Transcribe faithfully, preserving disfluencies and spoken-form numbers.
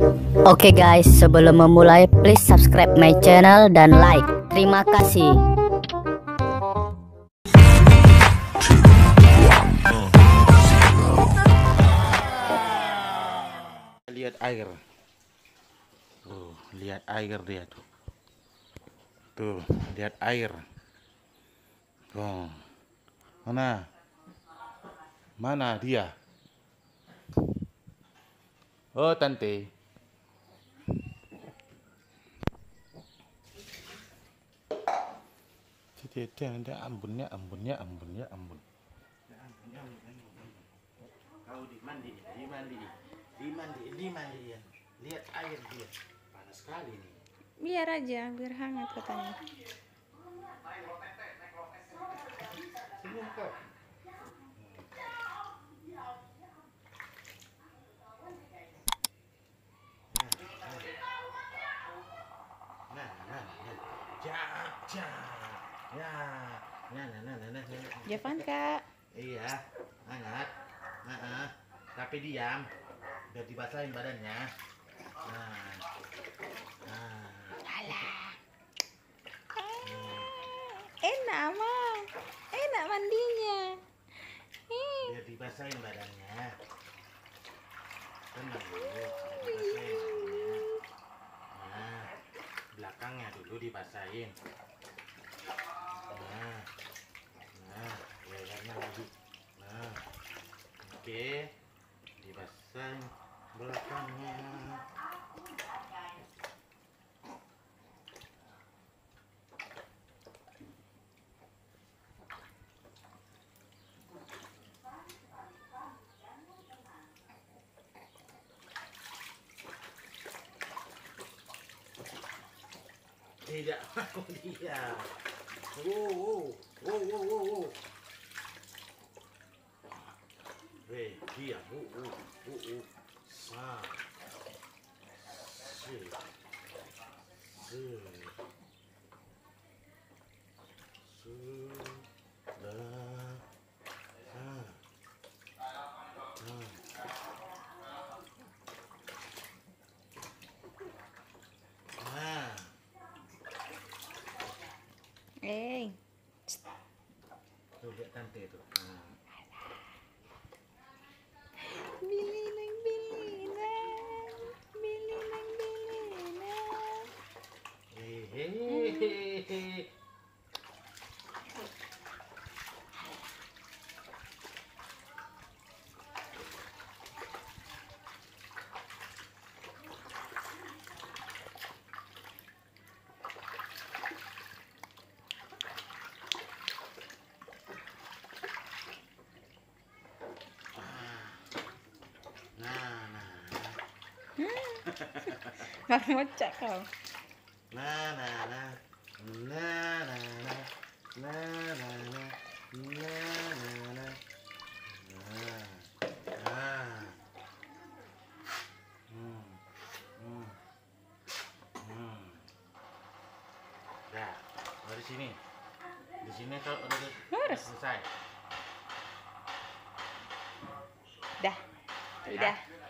Oke guys, sebelum memulai please subscribe my channel dan like. Terima kasih. Lihat air. Tuh, lihat air dia tuh. Tuh, lihat air. Tuh. Mana? Mana dia? Oh, tante. Tidak ada ambunnya, ambunnya, ambunnya, ambun. Kau dimandi, dimandi, dimandi, dimandi. Lihat air dia, panas sekali nih. Biar aja, biar hangat katanya. Senyum kau. Nah, nah, nah, jak, jak, ya, nah, nah, nah, nah, nah, nah. Javan kak. Iya, hangat. Nah, tapi diam. Biar dibasahin badannya. Nah, nah. Alah. Enak mah, enak mandinya. Biar dibasahin badannya. Tenang dulu. Dibasahin badannya. Nah, belakangnya dulu dibasahin. Nah, nah, lehernya lagi. Nah, oke, dibasahin belakangnya. Tidak mau dia. Wow, wow, wow, wow, wow, wow. Hei, dia. Wow, wow, wow, wow. Sa. Si. Si. Sudah. Ah. Ah. Ah. Eh, Tuh lihat tante itu. Nah. bilinang bilinang, bilinang bilinang. Hehehe. Nah, nah, Nggak ngocak kau. nah, nah, nah, nah, nah, nah, nah, nah, nah, nah, nah, nah, nah, nah. Hmm, hmm, hmm. Dah, dari sini, di sini kalau udah udah Lurus. selesai. Dah, udah.